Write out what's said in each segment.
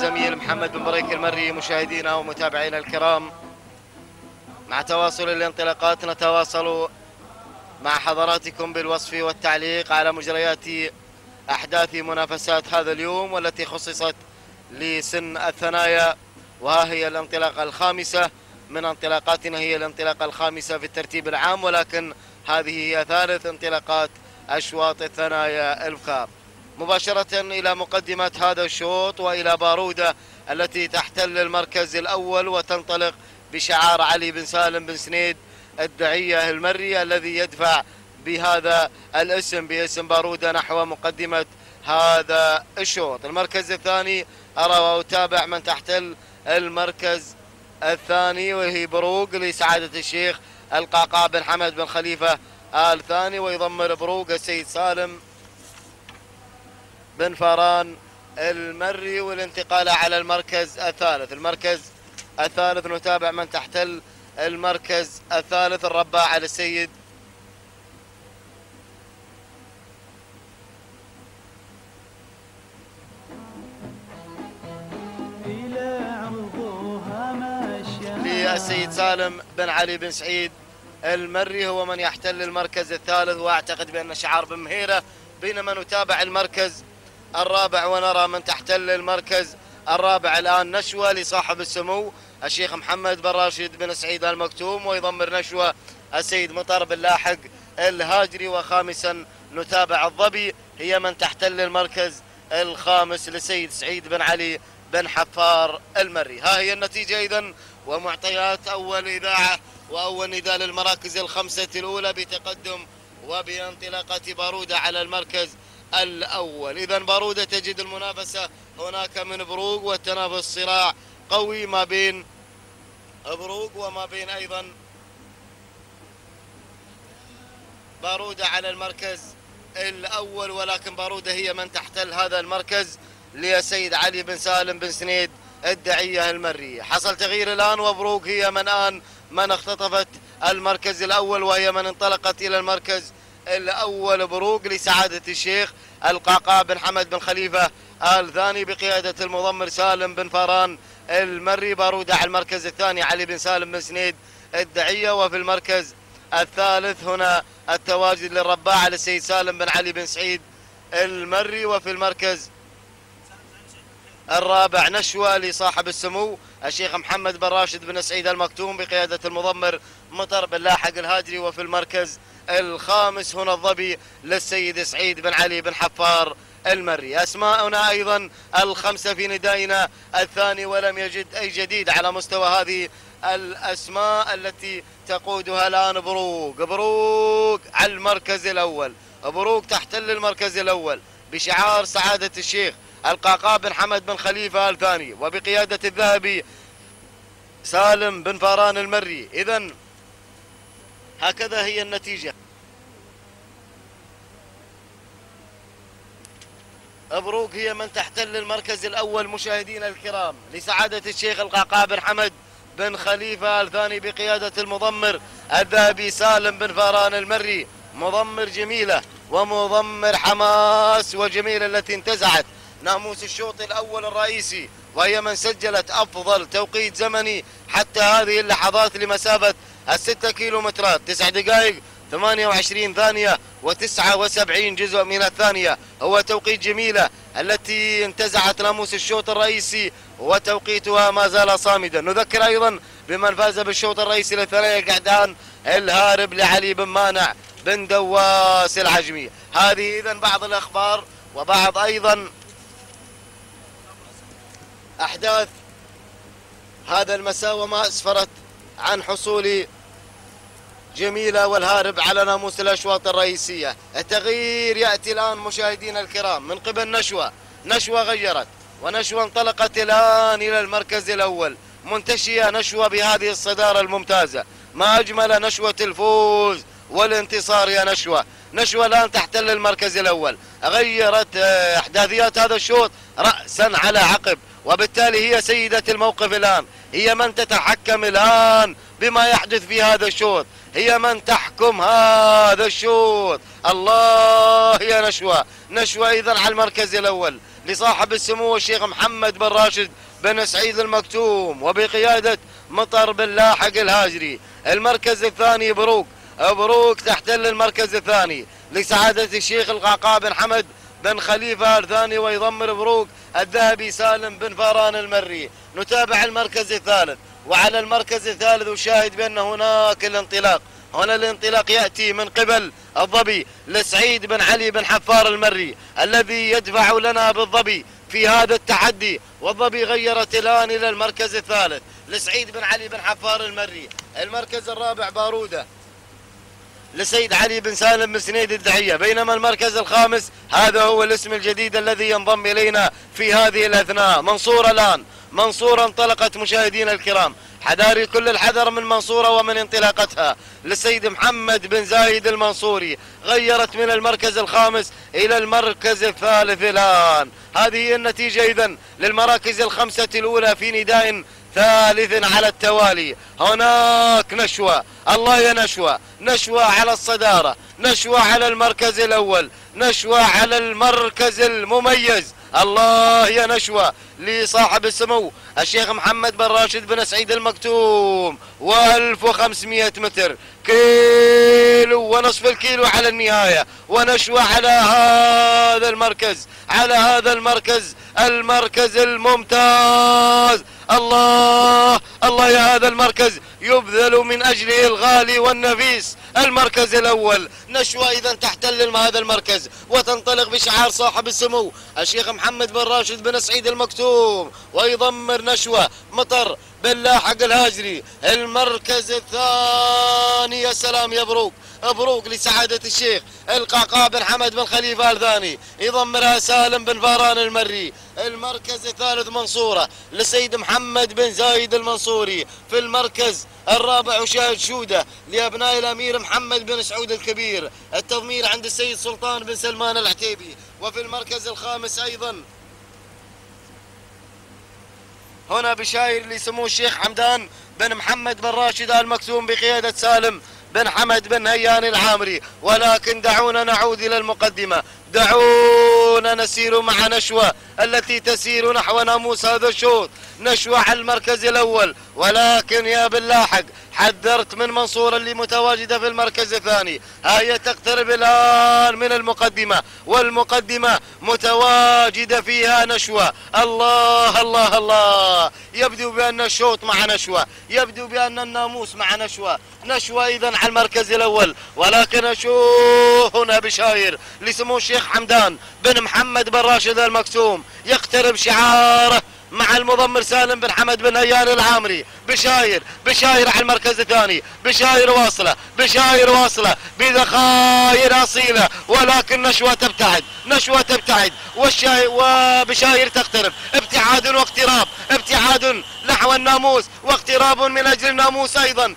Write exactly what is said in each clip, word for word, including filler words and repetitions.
الزميل محمد بن بريك المري. مشاهدينا ومتابعينا الكرام، مع تواصل الانطلاقات نتواصل مع حضراتكم بالوصف والتعليق على مجريات أحداث منافسات هذا اليوم والتي خصصت لسن الثنايا، وها هي الانطلاقة الخامسة من انطلاقاتنا، هي الانطلاقة الخامسة في الترتيب العام، ولكن هذه هي ثالث انطلاقات أشواط الثنايا الفخار. مباشرة إلى مقدمة هذا الشوط وإلى بارودة التي تحتل المركز الأول وتنطلق بشعار علي بن سالم بن سنيد الدعية المري الذي يدفع بهذا الاسم باسم بارودة نحو مقدمة هذا الشوط. المركز الثاني أرى وأتابع من تحتل المركز الثاني وهي بروق لسعادة الشيخ القعقاع بن حمد بن خليفة آل ثاني، ويضمر بروق السيد سالم بن فاران المري، والانتقال على المركز الثالث. المركز الثالث نتابع من تحتل المركز الثالث الرباع على السيد للسيد سالم بن علي بن سعيد المري، هو من يحتل المركز الثالث، واعتقد بان شعار بن مهيره. بينما نتابع المركز الرابع ونرى من تحتل المركز الرابع الان نشوه لصاحب السمو الشيخ محمد بن راشد بن سعيد المكتوم، ويضمر نشوه السيد مطر بن لاحق الهاجري. وخامسا نتابع الظبي، هي من تحتل المركز الخامس للسيد سعيد بن علي بن حفار المري. ها هي النتيجه اذا ومعطيات اول اذاعه واول نداء للمراكز الخمسه الاولى بتقدم وبانطلاقه باروده على المركز الاول. اذا باروده تجد المنافسه هناك من بروق، والتنافس صراع قوي ما بين بروق وما بين ايضا باروده على المركز الاول، ولكن باروده هي من تحتل هذا المركز للسيد علي بن سالم بن سنيد الدعية المري. حصل تغيير الآن وبروق هي من آن من اختطفت المركز الأول، وهي من انطلقت إلى المركز الأول بروق لسعادة الشيخ القعقاع بن حمد بن خليفة آل ثاني بقيادة المضمر سالم بن فاران المري. بارودة على المركز الثاني علي بن سالم بن سنيد الدعية، وفي المركز الثالث هنا التواجد للرباع للسيد سالم بن علي بن سعيد المري، وفي المركز الرابع نشوة لصاحب السمو الشيخ محمد بن راشد بن سعيد المكتوم بقيادة المضمر مطر بن لاحق الهاجري، وفي المركز الخامس هنا الظبي للسيد سعيد بن علي بن حفار المري. أسماؤنا أيضا الخمسة في ندائنا الثاني، ولم يجد أي جديد على مستوى هذه الأسماء التي تقودها الآن بروق. بروق على المركز الأول، بروق تحتل المركز الأول بشعار سعادة الشيخ القعقاع بن حمد بن خليفة آل ثاني وبقيادة الذهبي سالم بن فاران المري. إذن هكذا هي النتيجة. بروق هي من تحتل المركز الأول مشاهدينا الكرام لسعادة الشيخ القعقاع بن حمد بن خليفة آل ثاني بقيادة المضمر الذهبي سالم بن فاران المري. مضمر جميلة ومضمر حماس وجميلة التي انتزعت ناموس الشوط الأول الرئيسي، وهي من سجلت أفضل توقيت زمني حتى هذه اللحظات لمسافة الستة كيلومترات، تسع دقائق ثمانية وعشرين ثانية وتسعة وسبعين جزء من الثانية. هو توقيت جميلة التي انتزعت ناموس الشوط الرئيسي وتوقيتها ما زال صامدا. نذكر أيضا بمن فاز بالشوط الرئيسي للثنايا قعدان الهارب لعلي بن مانع بن دواس العجمي. هذه إذن بعض الأخبار وبعض أيضا أحداث هذا المساء وما أسفرت عن حصول جميلة والهارب على ناموس الأشواط الرئيسية. التغيير يأتي الآن مشاهدينا الكرام من قبل نشوة. نشوة غيرت ونشوة انطلقت الآن إلى المركز الأول، منتشية نشوة بهذه الصدارة الممتازة. ما أجمل نشوة الفوز والانتصار يا نشوة. نشوة الآن تحتل المركز الأول، غيرت أحداثيات هذا الشوط رأسا على عقب، وبالتالي هي سيدة الموقف الآن، هي من تتحكم الآن بما يحدث في هذا الشوط، هي من تحكم هذا الشوط. الله يا نشوة. نشوة إذن على المركز الأول لصاحب السمو الشيخ محمد بن راشد بن سعيد المكتوم وبقيادة مطر بن لاحق الهاجري. المركز الثاني بروك، بروك تحتل المركز الثاني لسعادة الشيخ القعقاع بن حمد بن خليفة الثاني، ويضمر بروك الذهبي سالم بن فاران المري. نتابع المركز الثالث، وعلى المركز الثالث أشاهد بأن هناك الانطلاق، هنا الانطلاق يأتي من قبل الظبي لسعيد بن علي بن حفار المري الذي يدفع لنا بالظبي في هذا التحدي، والظبي غيرت الآن إلى المركز الثالث لسعيد بن علي بن حفار المري. المركز الرابع بارودة لسيد علي بن سالم بن سنيد الدحية، بينما المركز الخامس هذا هو الاسم الجديد الذي ينضم إلينا في هذه الأثناء، منصورة. الآن منصورة انطلقت مشاهدينا الكرام، حذاري كل الحذر من منصورة ومن انطلاقتها للسيد محمد بن زايد المنصوري، غيرت من المركز الخامس إلى المركز الثالث الآن. هذه النتيجة إذن للمراكز الخمسة الأولى في نداء ثالث على التوالي. هناك نشوة، الله يا نشوة، نشوة على الصدارة، نشوة على المركز الأول، نشوة على المركز المميز، الله يا نشوة لصاحب السمو الشيخ محمد بن راشد بن سعيد المكتوم، وألف وخمسمائة متر، كيلو ونصف الكيلو على النهاية، ونشوة على هذا المركز، على هذا المركز، المركز الممتاز. الله الله يا هذا المركز يبذل من أجله الغالي والنفيس. المركز الأول نشوة إذا تحتل هذا المركز وتنطلق بشعار صاحب السمو الشيخ محمد بن راشد بن سعيد المكتوم، ويضمر نشوة مطر بن لاحق الهاجري. المركز الثاني يا سلام يا بروك، مبروك لسعادة الشيخ القعقاع بن حمد بن خليفة الثاني، يضمرها سالم بن فاران المري. المركز الثالث منصورة لسيد محمد بن زايد المنصوري. في المركز الرابع أشاهد شودة لأبناء الأمير محمد بن سعود الكبير، التضمير عند السيد سلطان بن سلمان العتيبي. وفي المركز الخامس أيضا هنا بشاير لسمو الشيخ حمدان بن محمد بن راشد آل مكتوم بقيادة سالم بن حمد بن هيان العامري. ولكن دعونا نعود إلى المقدمة، دعونا نسير مع نشوة التي تسير نحو ناموس هذا الشوط. نشوة على المركز الأول، ولكن يا باللاحق حذرت من منصورة اللي متواجدة في المركز الثاني، هي تقترب الآن من المقدمة، والمقدمة متواجدة فيها نشوة. الله الله الله، يبدو بأن الشوط مع نشوة، يبدو بأن الناموس مع نشوة. نشوة إذن على المركز الأول، ولكن أشوف هنا بشاير لسمو الشيخ حمدان بن محمد بن راشد المكتوم يقترب شعاره مع المضمر سالم بن حمد بن هيان العامري. بشاير بشاير على المركز الثاني، بشاير واصلة، بشاير واصلة بذخائر أصيلة، ولكن نشوة تبتعد، نشوة تبتعد، والشاير وبشاير تقترب، ابتعاد واقتراب، ابتعاد نحو الناموس واقتراب من أجل الناموس أيضا.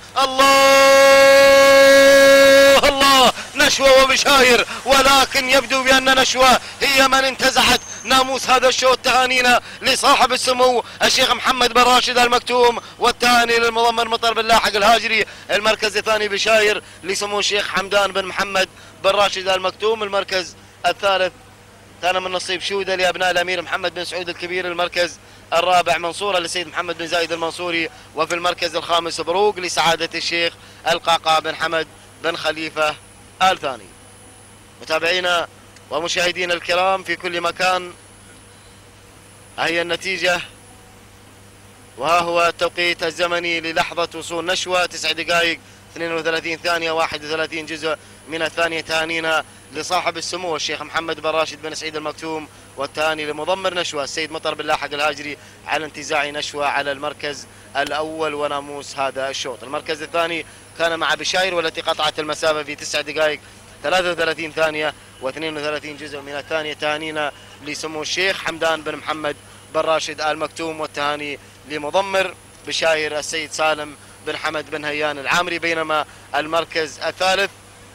الله الله، نشوة وبشاير، ولكن يبدو بأن نشوة هي من انتزعت ناموس هذا الشوط. تهانينا لصاحب السمو الشيخ محمد بن راشد المكتوم، والتهاني للمضمر مطر بن لاحق الهاجري. المركز الثاني بشاير لسمو الشيخ حمدان بن محمد بن راشد المكتوم. المركز الثالث كان من نصيب شودة لأبناء الأمير محمد بن سعود الكبير. المركز الرابع منصورة لسيد محمد بن زايد المنصوري. وفي المركز الخامس بروق لسعادة الشيخ القعقاع بن حمد بن خليفة آل ثاني. متابعينا ومشاهدينا الكرام في كل مكان، هي النتيجة وها هو التوقيت الزمني للحظة وصول نشوة، تسع دقائق اثنين وثلاثين ثانية واحد وثلاثين جزء من الثانية. تهانينا لصاحب السمو الشيخ محمد بن راشد بن سعيد المكتوم، والتهاني لمضمر نشوة السيد مطر بن لاحق الهاجري على انتزاع نشوة على المركز الأول وناموس هذا الشوط. المركز الثاني كان مع بشاير والتي قطعت المسافة في تسع دقائق ثلاثة وثلاثين ثانية واثنين وثلاثين جزء من الثانية. تهانينا لسمو الشيخ حمدان بن محمد بن راشد آل مكتوم، والتهاني لمضمر بشاير السيد سالم بن حمد بن هيان العامري. بينما المركز الثالث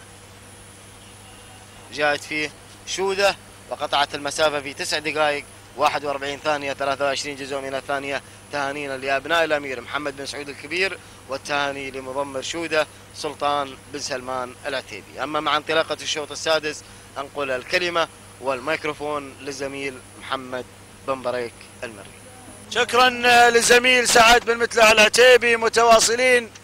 جاءت فيه شودة وقطعت المسافة في تسع دقائق واحد وأربعين ثانية ثلاثة وعشرين جزء من الثانية. تهانينا لأبناء الأمير محمد بن سعود الكبير، والتهاني لمضمر شودة سلطان بن سلمان العتيبي. أما مع انطلاقة الشوط السادس أنقل الكلمة والميكروفون للزميل محمد محمد بن بريك المري. شكرا للزميل سعد بن متلع العتيبي. متواصلين